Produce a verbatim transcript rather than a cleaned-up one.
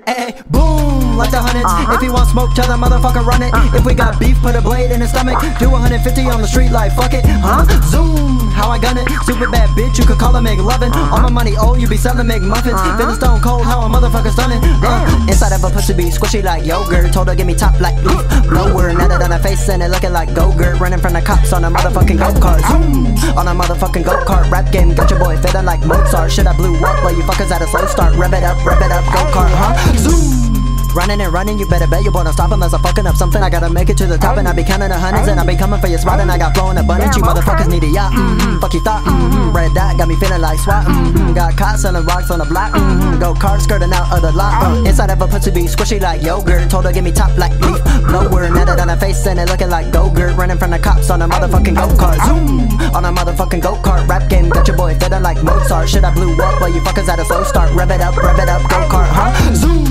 Ay, boom, like the hundreds. Uh-huh. If you want smoke, tell that motherfucker run it. If we got beef, put a blade in his stomach. Do one hundred fifty on the street like fuck it, huh? Zoom, how I gun it. Super bad bitch, you could call her McLovin. All my money old, you be selling McMuffins. Feeling stone cold, how a motherfucker stunning. Uh, inside of a pussy be squishy like yogurt. Told her give me top like leaf blower. Netted on her face and it looking like go-gurt. Running from the cops on a motherfucking go-kart. Zoom, on a motherfucking go-kart. Rap game, got your boy feeling like Mozart. Shit, I blew up while you fuckers at a slow start. Rev it up, rev it up, go-kart, huh? Zoom. Running and running, you better bet you won't stop unless I'm fucking up something. I gotta make it to the top and I be counting the hundreds and I be coming for your spot and I got flowing abundance. You motherfuckers need a yacht, mm-hmm. Fuck you thought, mm-hmm. Red dot got me feeling like SWAT, mm-hmm. Got caught selling rocks on the block, mm-hmm. Go kart skirting out of the lot, uh. Inside of a pussy be squishy like yogurt. Told her give me top like leaf blower. Netted on her face and it looking like go-gurt. Running from the cops on a motherfucking go-kart. Zoom, on a motherfucking go-kart. Rap game, got your boy feeling like Mozart. Shit, I blew up while you fuckers at a slow start. Rev it up, rev it up, go-kart, huh? Zoom.